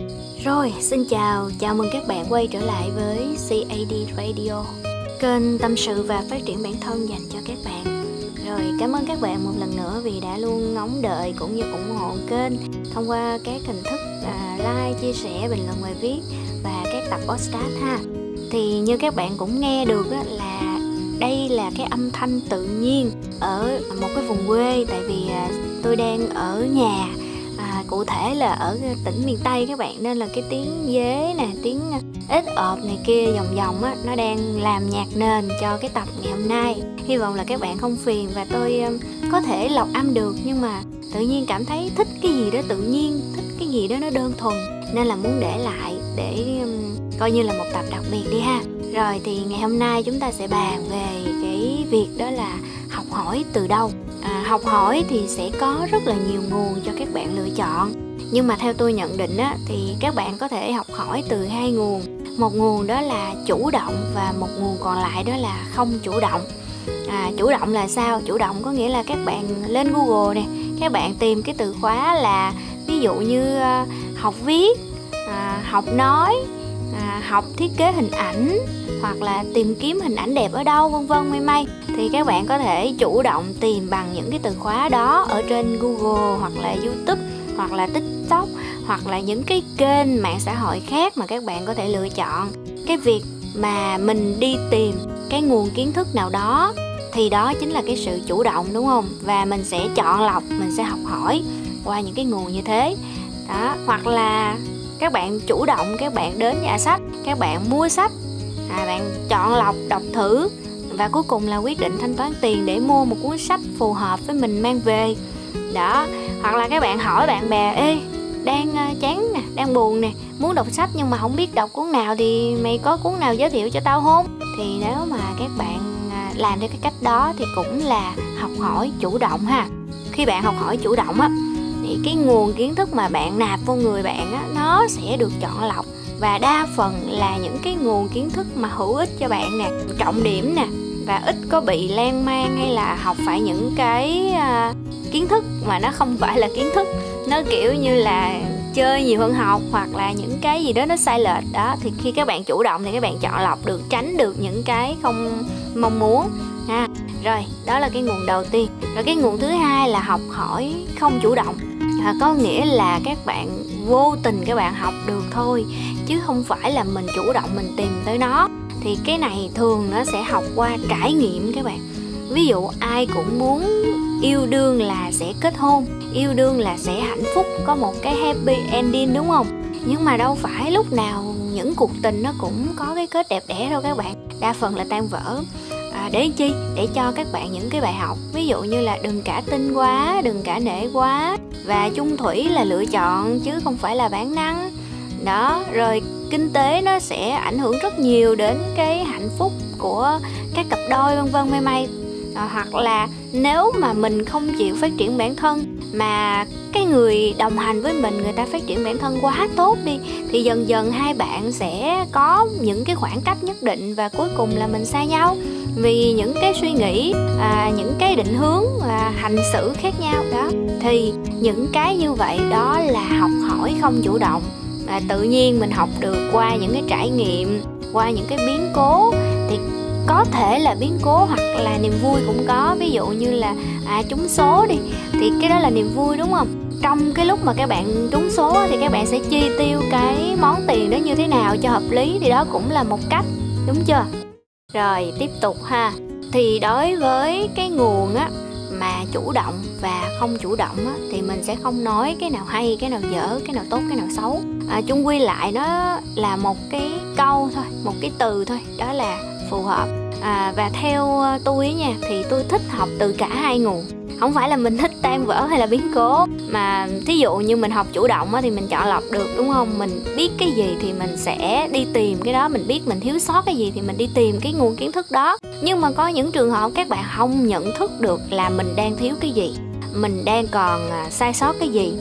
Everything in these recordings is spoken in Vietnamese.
Rồi, xin chào mừng các bạn quay trở lại với CAD Radio, kênh tâm sự và phát triển bản thân dành cho các bạn. Rồi, cảm ơn các bạn một lần nữa vì đã luôn ngóng đợi cũng như ủng hộ kênh thông qua các hình thức like, chia sẻ, bình luận bài viết và các tập podcast ha. Thì như các bạn cũng nghe được là đây là cái âm thanh tự nhiên ở một cái vùng quê, tại vì tôi đang ở nhà. Cụ thể là ở tỉnh miền Tây các bạn, nên là cái tiếng dế nè, tiếng ếch ộp này kia vòng á, nó đang làm nhạc nền cho cái tập ngày hôm nay. Hy vọng là các bạn không phiền và tôi có thể lọc âm được, nhưng mà tự nhiên cảm thấy thích cái gì đó tự nhiên, thích cái gì đó nó đơn thuần, nên là muốn để lại để coi như là một tập đặc biệt đi ha. Rồi thì ngày hôm nay chúng ta sẽ bàn về cái việc đó là học hỏi từ đâu. Học hỏi thì sẽ có rất là nhiều nguồn cho các bạn lựa chọn, nhưng mà theo tôi nhận định thì các bạn có thể học hỏi từ hai nguồn. Một nguồn đó là chủ động và một nguồn còn lại đó là không chủ động. Chủ động là sao? Chủ động có nghĩa là các bạn lên Google nè, các bạn tìm cái từ khóa là ví dụ như học viết, học nói, học thiết kế hình ảnh, hoặc là tìm kiếm hình ảnh đẹp ở đâu, vân vân mây. Thì các bạn có thể chủ động tìm bằng những cái từ khóa đó ở trên Google, hoặc là YouTube, hoặc là TikTok, hoặc là những cái kênh mạng xã hội khác mà các bạn có thể lựa chọn. Cái việc mà mình đi tìm cái nguồn kiến thức nào đó thì đó chính là cái sự chủ động, đúng không? Và mình sẽ chọn lọc, mình sẽ học hỏi qua những cái nguồn như thế đó. Hoặc là các bạn chủ động, các bạn đến nhà sách, các bạn mua sách, bạn chọn lọc, đọc thử, và cuối cùng là quyết định thanh toán tiền để mua một cuốn sách phù hợp với mình mang về đó. Hoặc là các bạn hỏi bạn bè: ê, đang chán nè, đang buồn nè, muốn đọc sách nhưng mà không biết đọc cuốn nào, thì mày có cuốn nào giới thiệu cho tao không? Thì nếu mà các bạn làm theo cái cách đó thì cũng là học hỏi chủ động ha. Khi bạn học hỏi chủ động thì cái nguồn kiến thức mà bạn nạp vô người bạn nó sẽ được chọn lọc, và đa phần là những cái nguồn kiến thức mà hữu ích cho bạn nè, trọng điểm nè, và ít có bị lan man hay là học phải những cái kiến thức mà nó không phải là kiến thức, nó kiểu như là chơi nhiều hơn học, hoặc là những cái gì đó nó sai lệch đó. Thì khi các bạn chủ động thì các bạn chọn lọc được, tránh được những cái không mong muốn ha. Rồi, đó là cái nguồn đầu tiên. Rồi cái nguồn thứ hai là học hỏi không chủ động. Có nghĩa là các bạn vô tình các bạn học được thôi, chứ không phải là mình chủ động mình tìm tới nó. Thì cái này thường nó sẽ học qua trải nghiệm các bạn. Ví dụ ai cũng muốn yêu đương là sẽ kết hôn, yêu đương là sẽ hạnh phúc, có một cái happy ending, đúng không? Nhưng mà đâu phải lúc nào những cuộc tình nó cũng có cái kết đẹp đẽ đâu các bạn. Đa phần là tan vỡ. Để chi? Để cho các bạn những cái bài học. Ví dụ như là đừng cả tin quá, đừng cả nể quá, và chung thủy là lựa chọn chứ không phải là bản năng đó. Rồi kinh tế nó sẽ ảnh hưởng rất nhiều đến cái hạnh phúc của các cặp đôi, vân vân mây. Hoặc là nếu mà mình không chịu phát triển bản thân, mà cái người đồng hành với mình người ta phát triển bản thân quá tốt đi, thì dần dần hai bạn sẽ có những cái khoảng cách nhất định, và cuối cùng là mình xa nhau vì những cái suy nghĩ, những cái định hướng và hành xử khác nhau đó. Thì những cái như vậy đó là học hỏi không chủ động. Tự nhiên mình học được qua những cái trải nghiệm, qua những cái biến cố. Thì có thể là biến cố hoặc là niềm vui cũng có. Ví dụ như là trúng số đi, thì cái đó là niềm vui, đúng không? Trong cái lúc mà các bạn trúng số thì các bạn sẽ chi tiêu cái món tiền đó như thế nào cho hợp lý, thì đó cũng là một cách, đúng chưa? Rồi tiếp tục ha. Thì đối với cái nguồn mà chủ động và không chủ động thì mình sẽ không nói cái nào hay, cái nào dở, cái nào tốt, cái nào xấu. Chung quy lại nó là một cái câu thôi, một cái từ thôi, đó là phù hợp. Và theo tôi nha, thì tôi thích học từ cả hai nguồn. Không phải là mình thích tan vỡ hay là biến cố, mà thí dụ như mình học chủ động thì mình chọn lọc được, đúng không? Mình biết cái gì thì mình sẽ đi tìm cái đó, mình biết mình thiếu sót cái gì thì mình đi tìm cái nguồn kiến thức đó. Nhưng mà có những trường hợp các bạn không nhận thức được là mình đang thiếu cái gì, mình đang còn sai sót cái gì,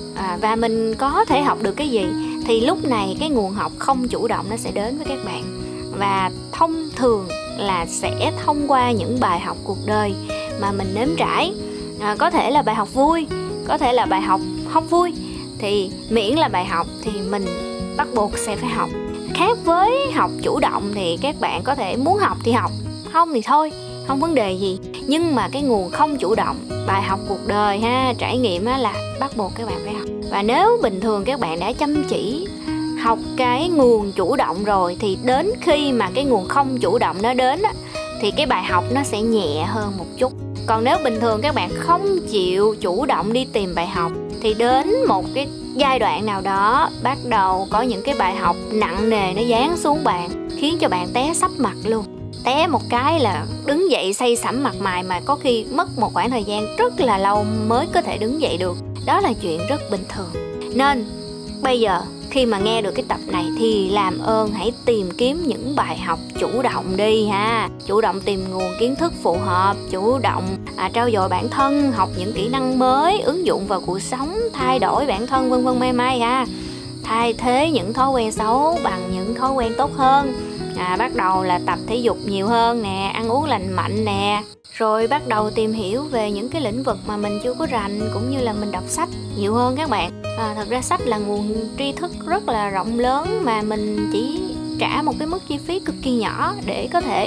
và mình có thể học được cái gì, thì lúc này cái nguồn học không chủ động nó sẽ đến với các bạn. Và thông thường là sẽ thông qua những bài học cuộc đời mà mình nếm trải. Có thể là bài học vui, có thể là bài học không vui, thì miễn là bài học thì mình bắt buộc sẽ phải học. Khác với học chủ động thì các bạn có thể muốn học thì học, không thì thôi, không vấn đề gì. Nhưng mà cái nguồn không chủ động, bài học cuộc đời ha, trải nghiệm á, là bắt buộc các bạn phải học. Và nếu bình thường các bạn đã chăm chỉ học cái nguồn chủ động rồi, thì đến khi mà cái nguồn không chủ động nó đến á, thì cái bài học nó sẽ nhẹ hơn một chút. Còn nếu bình thường các bạn không chịu chủ động đi tìm bài học, thì đến một cái giai đoạn nào đó bắt đầu có những cái bài học nặng nề nó giáng xuống bạn, khiến cho bạn té sấp mặt luôn. Té một cái là đứng dậy say sẩm mặt mày, mà có khi mất một khoảng thời gian rất là lâu mới có thể đứng dậy được. Đó là chuyện rất bình thường. Nên bây giờ khi mà nghe được cái tập này thì làm ơn hãy tìm kiếm những bài học chủ động đi ha. Chủ động tìm nguồn kiến thức phù hợp, chủ động trau dồi bản thân, học những kỹ năng mới, ứng dụng vào cuộc sống, thay đổi bản thân vân vân may ha. Thay thế những thói quen xấu bằng những thói quen tốt hơn. Bắt đầu là tập thể dục nhiều hơn nè, ăn uống lành mạnh nè. Rồi bắt đầu tìm hiểu về những cái lĩnh vực mà mình chưa có rành, cũng như là mình đọc sách nhiều hơn các bạn. Thật ra sách là nguồn tri thức rất là rộng lớn, mà mình chỉ trả một cái mức chi phí cực kỳ nhỏ để có thể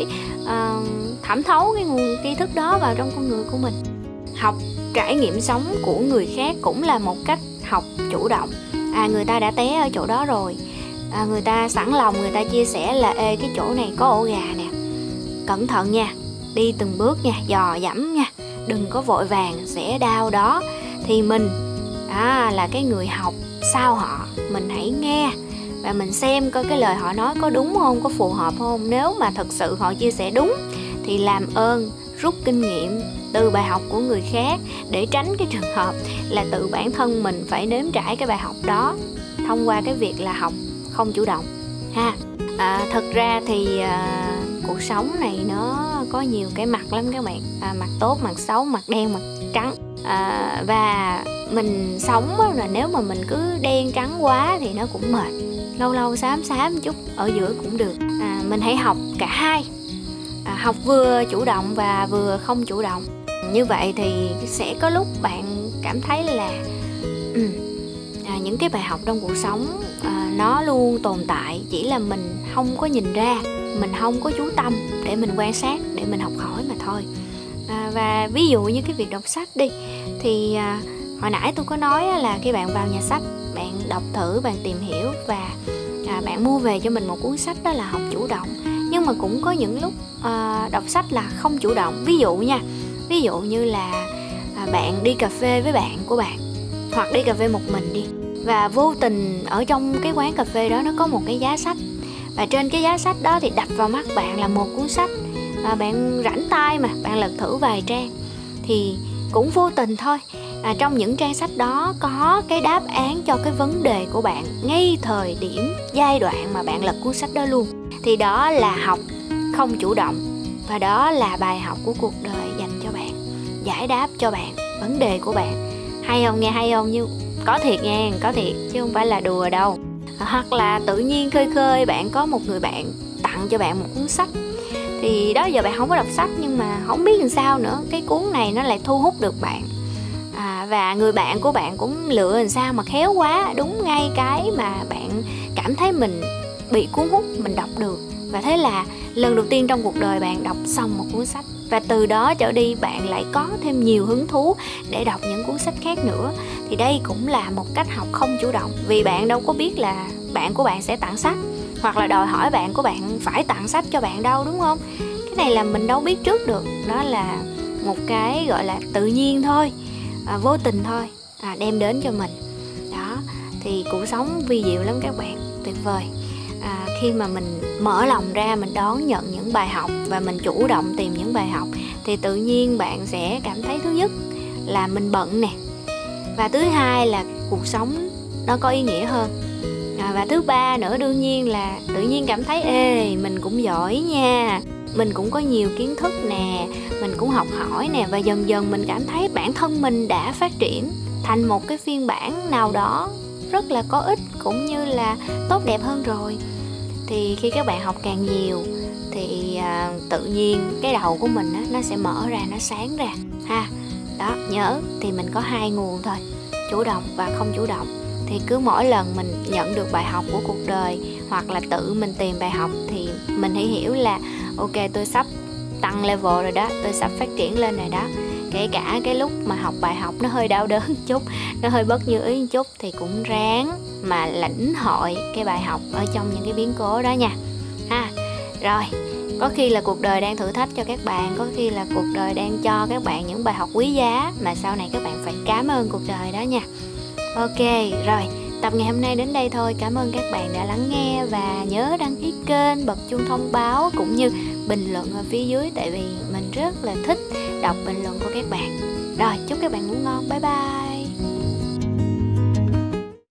thẩm thấu cái nguồn tri thức đó vào trong con người của mình. Học trải nghiệm sống của người khác cũng là một cách học chủ động. Người ta đã té ở chỗ đó rồi, người ta sẵn lòng người ta chia sẻ là ê, cái chỗ này có ổ gà nè, cẩn thận nha, đi từng bước nha, dò dẫm nha, đừng có vội vàng sẽ đau đó. Thì mình là cái người học sau họ, mình hãy nghe và mình xem coi cái lời họ nói có đúng không, có phù hợp không. Nếu mà thật sự họ chia sẻ đúng thì làm ơn rút kinh nghiệm từ bài học của người khác, để tránh cái trường hợp là tự bản thân mình phải nếm trải cái bài học đó thông qua cái việc là học không chủ động ha. Thật ra thì cuộc sống này nó có nhiều cái mặt lắm các bạn, mặt tốt, mặt xấu, mặt đen, mặt trắng. Và mình sống là nếu mà mình cứ đen trắng quá thì nó cũng mệt, lâu lâu xám xám chút, ở giữa cũng được. Mình hãy học cả hai, học vừa chủ động và vừa không chủ động. Như vậy thì sẽ có lúc bạn cảm thấy là những cái bài học trong cuộc sống nó luôn tồn tại, chỉ là mình không có nhìn ra, mình không có chú tâm để mình quan sát, để mình học hỏi mà thôi. Và ví dụ như cái việc đọc sách đi, thì hồi nãy tôi có nói là khi bạn vào nhà sách, bạn đọc thử, bạn tìm hiểu và bạn mua về cho mình một cuốn sách, đó là học chủ động. Nhưng mà cũng có những lúc đọc sách là không chủ động. Ví dụ như là bạn đi cà phê với bạn của bạn, hoặc đi cà phê một mình đi, và vô tình ở trong cái quán cà phê đó nó có một cái giá sách, và trên cái giá sách đó thì đập vào mắt bạn là một cuốn sách. Bạn rảnh tay mà, bạn lật thử vài trang thì cũng vô tình thôi, trong những trang sách đó có cái đáp án cho cái vấn đề của bạn ngay thời điểm, giai đoạn mà bạn lật cuốn sách đó luôn. Thì đó là học không chủ động, và đó là bài học của cuộc đời dành cho bạn, giải đáp cho bạn vấn đề của bạn. Hay không, nghe hay không? Nhưng có thiệt nghe, có thiệt chứ không phải là đùa đâu. Hoặc là tự nhiên khơi khơi bạn có một người bạn tặng cho bạn một cuốn sách, thì đó giờ bạn không có đọc sách, nhưng mà không biết làm sao nữa, cái cuốn này nó lại thu hút được bạn. Và người bạn của bạn cũng lựa làm sao mà khéo quá, đúng ngay cái mà bạn cảm thấy mình bị cuốn hút, mình đọc được. Và thế là lần đầu tiên trong cuộc đời bạn đọc xong một cuốn sách, và từ đó trở đi bạn lại có thêm nhiều hứng thú để đọc những cuốn sách khác nữa. Thì đây cũng là một cách học không chủ động, vì bạn đâu có biết là bạn của bạn sẽ tặng sách, hoặc là đòi hỏi bạn của bạn phải tặng sách cho bạn đâu, đúng không? Cái này là mình đâu biết trước được. Đó là một cái gọi là tự nhiên thôi, vô tình thôi, đem đến cho mình. Đó, thì cuộc sống vi diệu lắm các bạn, tuyệt vời. Khi mà mình mở lòng ra, mình đón nhận những bài học và mình chủ động tìm những bài học, thì tự nhiên bạn sẽ cảm thấy, thứ nhất là mình bận nè, và thứ hai là cuộc sống nó có ý nghĩa hơn. Và thứ ba nữa, đương nhiên là tự nhiên cảm thấy mình cũng giỏi nha, mình cũng có nhiều kiến thức nè, mình cũng học hỏi nè, và dần dần mình cảm thấy bản thân mình đã phát triển thành một cái phiên bản nào đó rất là có ích, cũng như là tốt đẹp hơn rồi. Thì khi các bạn học càng nhiều thì tự nhiên cái đầu của mình nó sẽ mở ra, nó sáng ra ha. Đó, nhớ thì mình có hai nguồn thôi, chủ động và không chủ động. thì cứ mỗi lần mình nhận được bài học của cuộc đời hoặc là tự mình tìm bài học thì mình hãy hiểu là ok, tôi sắp tăng level rồi đó, tôi sắp phát triển lên rồi đó. Kể cả cái lúc mà học bài học nó hơi đau đớn chút, nó hơi bất như ý chút thì cũng ráng mà lãnh hội cái bài học ở trong những cái biến cố đó nha ha. Rồi, có khi là cuộc đời đang thử thách cho các bạn, có khi là cuộc đời đang cho các bạn những bài học quý giá mà sau này các bạn phải cảm ơn cuộc đời đó nha. Ok, rồi, tập ngày hôm nay đến đây thôi. Cảm ơn các bạn đã lắng nghe và nhớ đăng ký kênh, bật chuông thông báo cũng như bình luận ở phía dưới, tại vì mình rất là thích đọc bình luận của các bạn. Rồi, chúc các bạn ngủ ngon. Bye bye.